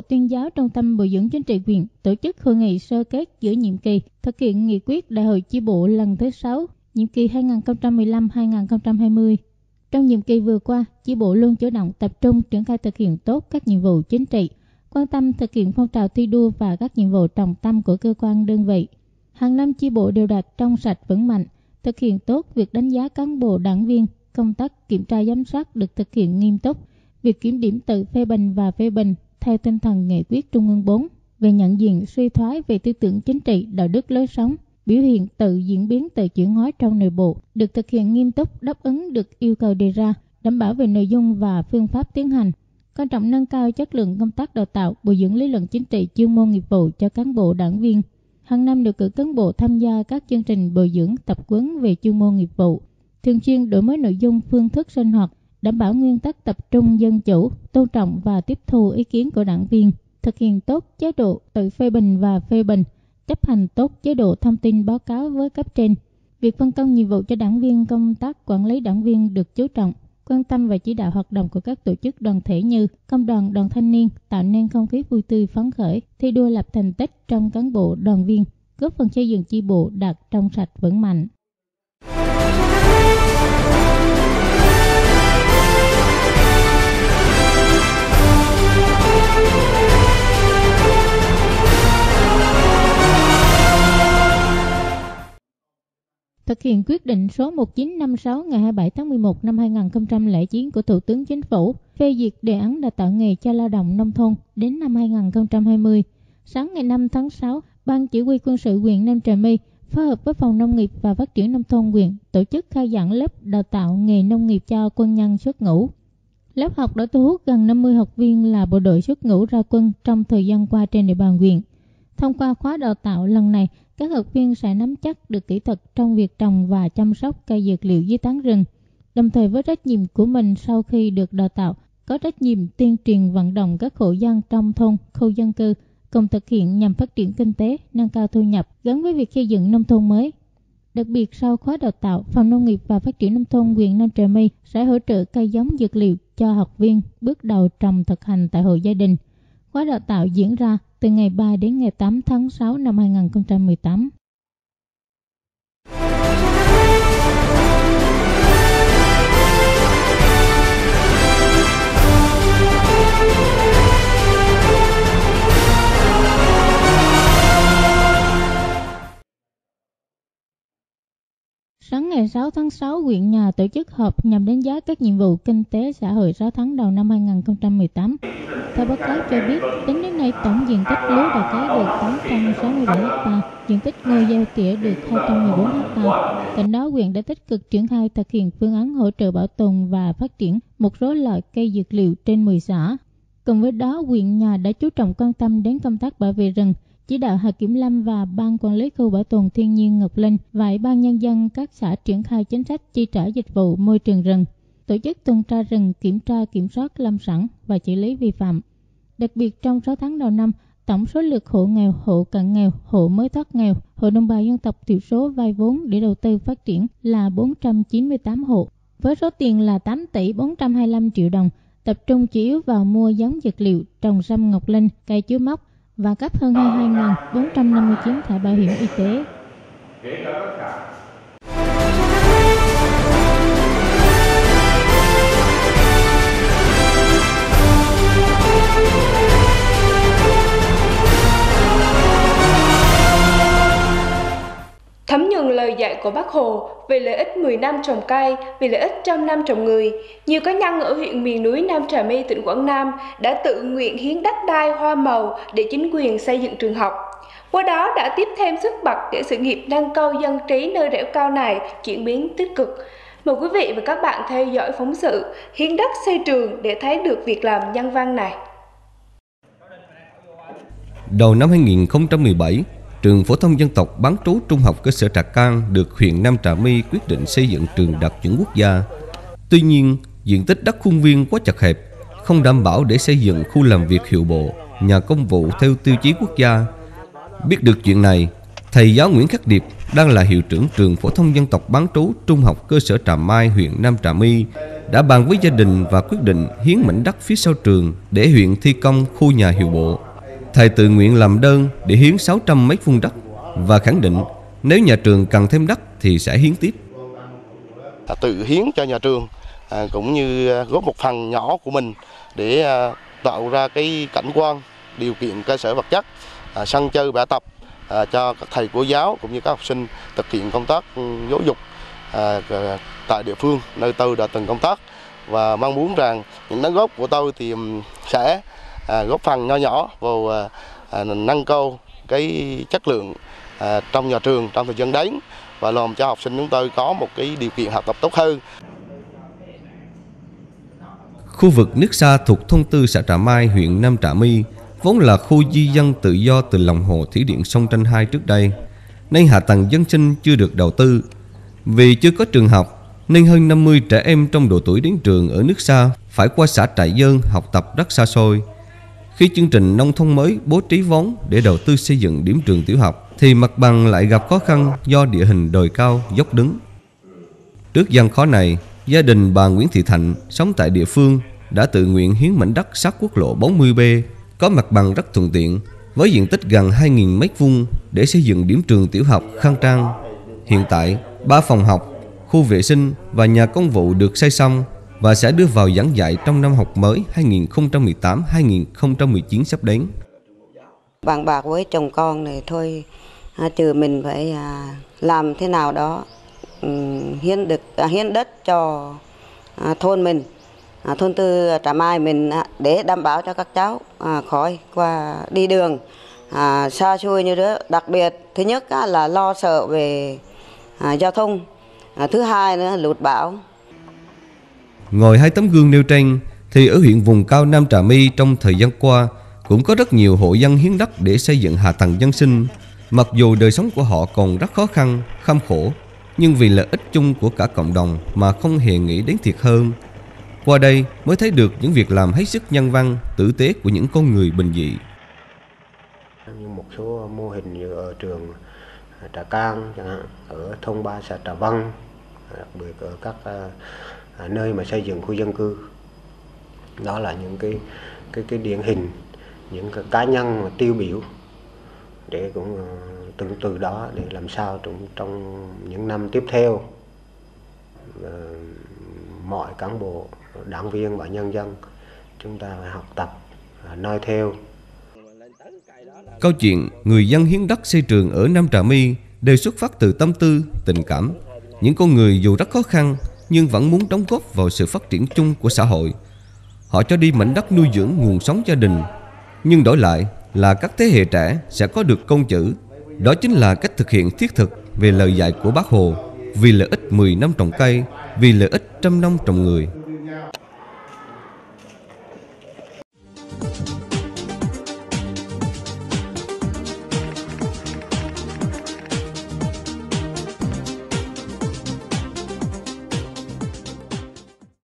Tuyên giáo Trung tâm Bồi dưỡng Chính trị huyện tổ chức hội nghị sơ kết giữa nhiệm kỳ thực hiện nghị quyết Đại hội chi bộ lần thứ 6, nhiệm kỳ 2015-2020. Trong nhiệm kỳ vừa qua, chi bộ luôn chủ động tập trung triển khai thực hiện tốt các nhiệm vụ chính trị, quan tâm thực hiện phong trào thi đua và các nhiệm vụ trọng tâm của cơ quan đơn vị. Hàng năm chi bộ đều đạt trong sạch vững mạnh, thực hiện tốt việc đánh giá cán bộ đảng viên, công tác kiểm tra giám sát được thực hiện nghiêm túc, việc kiểm điểm tự phê bình và phê bình theo tinh thần nghị quyết Trung ương 4 về nhận diện suy thoái về tư tưởng chính trị, đạo đức lối sống, biểu hiện tự diễn biến tự chuyển hóa trong nội bộ được thực hiện nghiêm túc, đáp ứng được yêu cầu đề ra, đảm bảo về nội dung và phương pháp tiến hành. Quan trọng nâng cao chất lượng công tác đào tạo, bồi dưỡng lý luận chính trị, chuyên môn nghiệp vụ cho cán bộ đảng viên. Hàng năm đều cử cán bộ tham gia các chương trình bồi dưỡng tập huấn về chuyên môn nghiệp vụ, thường xuyên đổi mới nội dung, phương thức sinh hoạt, đảm bảo nguyên tắc tập trung dân chủ, tôn trọng và tiếp thu ý kiến của đảng viên, thực hiện tốt chế độ tự phê bình và phê bình, chấp hành tốt chế độ thông tin báo cáo với cấp trên. Việc phân công nhiệm vụ cho đảng viên, công tác quản lý đảng viên được chú trọng, quan tâm và chỉ đạo hoạt động của các tổ chức đoàn thể như công đoàn, đoàn thanh niên, tạo nên không khí vui tươi phấn khởi, thi đua lập thành tích trong cán bộ đoàn viên, góp phần xây dựng chi bộ đạt trong sạch vững mạnh. Thực hiện quyết định số 1956 ngày 27 tháng 11 năm 2009 của Thủ tướng Chính phủ phê duyệt đề án đào tạo nghề cho lao động nông thôn đến năm 2020. Sáng ngày 5 tháng 6, Ban Chỉ huy Quân sự huyện Nam Trà My phối hợp với Phòng Nông nghiệp và Phát triển Nông thôn huyện tổ chức khai giảng lớp đào tạo nghề nông nghiệp cho quân nhân xuất ngũ. Lớp học đã thu hút gần 50 học viên là bộ đội xuất ngũ ra quân trong thời gian qua trên địa bàn huyện. Thông qua khóa đào tạo lần này, các học viên sẽ nắm chắc được kỹ thuật trong việc trồng và chăm sóc cây dược liệu dưới tán rừng. Đồng thời với trách nhiệm của mình sau khi được đào tạo, có trách nhiệm tuyên truyền vận động các hộ dân trong thôn, khu dân cư cùng thực hiện nhằm phát triển kinh tế, nâng cao thu nhập gắn với việc xây dựng nông thôn mới. Đặc biệt sau khóa đào tạo, Phòng Nông nghiệp và Phát triển Nông thôn huyện Nam Trà My sẽ hỗ trợ cây giống dược liệu cho học viên bước đầu trồng thực hành tại hộ gia đình. Khóa đào tạo diễn ra từ ngày 3 đến ngày 8 tháng 6 năm 2018. Sáng ngày 6 tháng 6, huyện nhà tổ chức họp nhằm đánh giá các nhiệm vụ kinh tế xã hội 6 tháng đầu năm 2018. Theo báo cáo cho biết, tính đến nay tổng diện tích lúa đã cấy được 867 ha, diện tích ngô gieo tỉa được 214 ha. Cạnh đó, huyện đã tích cực triển khai thực hiện phương án hỗ trợ bảo tồn và phát triển một số loại cây dược liệu trên 10 xã. Cùng với đó, huyện nhà đã chú trọng quan tâm đến công tác bảo vệ rừng, chỉ đạo Hạt Kiểm lâm và Ban Quản lý khu bảo tồn thiên nhiên Ngọc Linh và Ủy ban Nhân dân các xã triển khai chính sách chi trả dịch vụ môi trường rừng, tổ chức tuần tra rừng, kiểm tra kiểm soát lâm sản và xử lý vi phạm. Đặc biệt trong 6 tháng đầu năm, tổng số lượt hộ nghèo, hộ cận nghèo, hộ mới thoát nghèo, hộ đồng bào dân tộc thiểu số vay vốn để đầu tư phát triển là 498 hộ, với số tiền là 8 tỷ 425 triệu đồng, tập trung chủ yếu vào mua giống dược liệu, trồng sâm Ngọc Linh, cây chuối mốc và cấp hơn 22.459 thẻ bảo hiểm y tế. Thấm nhuần lời dạy của Bác Hồ về lợi ích 10 năm trồng cây, vì lợi ích 100 năm trồng người, nhiều cá nhân ở huyện miền núi Nam Trà My, tỉnh Quảng Nam đã tự nguyện hiến đất đai hoa màu để chính quyền xây dựng trường học. Qua đó đã tiếp thêm sức bật để sự nghiệp nâng cao dân trí nơi dẻo cao này chuyển biến tích cực. Mời quý vị và các bạn theo dõi phóng sự hiến đất xây trường để thấy được việc làm nhân văn này. Đầu năm 2017, Trường Phổ thông Dân tộc bán trú Trung học cơ sở Trà Cang được huyện Nam Trà My quyết định xây dựng trường đạt chuẩn quốc gia. Tuy nhiên, diện tích đất khuôn viên quá chật hẹp, không đảm bảo để xây dựng khu làm việc hiệu bộ, nhà công vụ theo tiêu chí quốc gia. Biết được chuyện này, thầy giáo Nguyễn Khắc Điệp đang là hiệu trưởng Trường Phổ thông Dân tộc bán trú Trung học cơ sở Trà Mai, huyện Nam Trà My đã bàn với gia đình và quyết định hiến mảnh đất phía sau trường để huyện thi công khu nhà hiệu bộ. Thầy tự nguyện làm đơn để hiến 600 mét vuông đất và khẳng định nếu nhà trường cần thêm đất thì sẽ hiến tiếp. Tự hiến cho nhà trường cũng như góp một phần nhỏ của mình để tạo ra cái cảnh quan, điều kiện cơ sở vật chất, sân chơi bãi tập cho các thầy cô giáo cũng như các học sinh thực hiện công tác giáo dục tại địa phương nơi tôi đã từng công tác, và mong muốn rằng những đóng góp của tôi thì sẽ góp phần nho nhỏ vào nâng cao cái chất lượng trong nhà trường trong thời gian đến và làm cho học sinh chúng tôi có một cái điều kiện học tập tốt hơn. Khu vực nước Sa thuộc thôn Tư xã Trà Mai, huyện Nam Trà My vốn là khu di dân tự do từ lòng hồ thủy điện sông Tranh 2 trước đây, nên hạ tầng dân sinh chưa được đầu tư. Vì chưa có trường học nên hơn 50 trẻ em trong độ tuổi đến trường ở nước Sa phải qua xã Trại Dơn học tập rất xa xôi. Khi chương trình nông thôn mới bố trí vốn để đầu tư xây dựng điểm trường tiểu học thì mặt bằng lại gặp khó khăn do địa hình đồi cao dốc đứng. Trước gian khó này, gia đình bà Nguyễn Thị Thạnh sống tại địa phương đã tự nguyện hiến mảnh đất sát quốc lộ 40B có mặt bằng rất thuận tiện với diện tích gần 2.000 m² để xây dựng điểm trường tiểu học khang trang. Hiện tại, 3 phòng học, khu vệ sinh và nhà công vụ được xây xong và sẽ đưa vào giảng dạy trong năm học mới 2018-2019 sắp đến. Bàn bạc với chồng con này thôi, trừ mình phải làm thế nào đó hiến đất cho thôn mình, thôn Tư Trà Mai mình để đảm bảo cho các cháu khỏi qua đi đường xa xôi như đó. Đặc biệt thứ nhất là lo sợ về giao thông, thứ hai nữa là lụt bão. Ngoài 2 tấm gương nêu trên thì ở huyện vùng cao Nam Trà My trong thời gian qua cũng có rất nhiều hộ dân hiến đất để xây dựng hạ tầng dân sinh. Mặc dù đời sống của họ còn rất khó khăn, kham khổ, nhưng vì lợi ích chung của cả cộng đồng mà không hề nghĩ đến thiệt hơn. Qua đây mới thấy được những việc làm hết sức nhân văn, tử tế của những con người bình dị. Như một số mô hình như ở trường Trà Cang chẳng hạn, ở thôn 3 xã Trà Văn, đặc biệt ở các nơi mà xây dựng khu dân cư. Đó là những cái điển hình, những cái cá nhân mà tiêu biểu để cũng từ đó để làm sao trong những năm tiếp theo mọi cán bộ, đảng viên và nhân dân chúng ta phải học tập, noi theo. Câu chuyện người dân hiến đất xây trường ở Nam Trà My đều xuất phát từ tâm tư, tình cảm. Những con người dù rất khó khăn nhưng vẫn muốn đóng góp vào sự phát triển chung của xã hội. Họ cho đi mảnh đất nuôi dưỡng nguồn sống gia đình, nhưng đổi lại là các thế hệ trẻ sẽ có được công chữ. Đó chính là cách thực hiện thiết thực về lời dạy của Bác Hồ: vì lợi ích 10 năm trồng cây, vì lợi ích 100 năm trồng người.